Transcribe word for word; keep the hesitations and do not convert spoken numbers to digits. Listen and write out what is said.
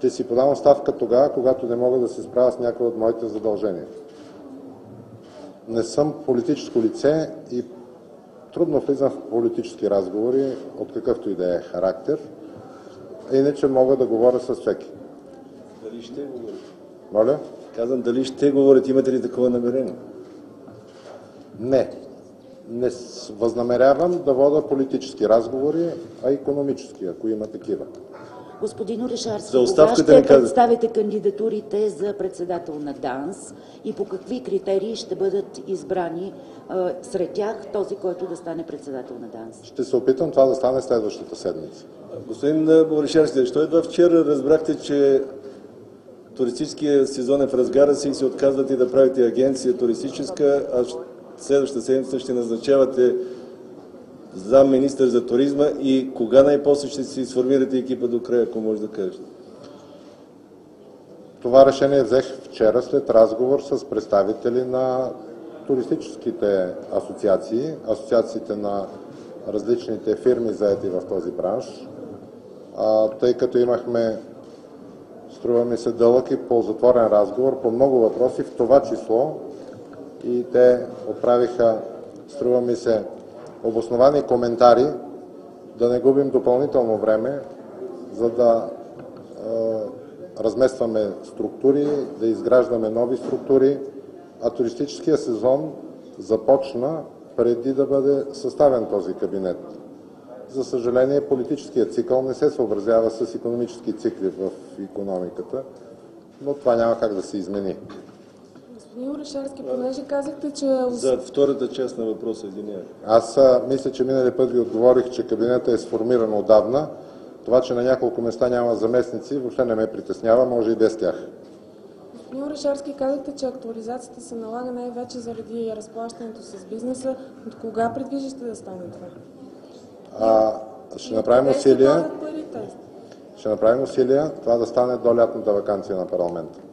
ще си подам оставка тогава, когато не мога да се справя с някои от моите задължения. Не съм политическо лице и трудно влизам в политически разговори, от какъвто и да е характер, иначе мога да говоря с всеки. Дали ще говорите? Моля? Казвам, дали ще говорите, имате ли такова намерение? Не. Не възнамерявам да вода политически разговори, а икономически, ако има такива. Господин Орешарски, За кога оставката ще не казах. представите кандидатурите за председател на ДАНС и по какви критерии ще бъдат избрани а, сред тях този, който да стане председател на ДАНС? Ще се опитам това да стане следващата седмица. Господин Орешарски, защо едва вчера разбрахте, че туристическия сезон е в разгара си и се отказвате да правите агенция туристическа, а следващата седмица ще назначавате заместник-министър за туризма и кога най-после ще си сформирате екипа до края, ако може да кажете? Това решение взех вчера след разговор с представители на туристическите асоциации, асоциациите на различните фирми, заети в този бранш, а, тъй като имахме, струва ми се, дълъг и ползотворен разговор по много въпроси, в това число и те отправиха, струва ми се, обосновани коментари, да не губим допълнително време, за да е, разместваме структури, да изграждаме нови структури, а туристическия сезон започна преди да бъде съставен този кабинет. За съжаление, политическият цикъл не се съобразява с икономически цикли в икономиката, но това няма как да се измени. Господин Орешарски, понеже казахте, че... За втората част на въпроса, извинявай. Аз а, мисля, че миналия път ви отговорих, че кабинета е сформиран отдавна. Това, че на няколко места няма заместници, въобще не ме притеснява, може и без тях. Господин Орешарски, казахте, че актуализацията се налага най-вече заради разплащането с бизнеса. От кога предвиждате да стане това? А, ще направим усилия. Парите? Ще направим усилия това да стане до лятната ваканция на парламента.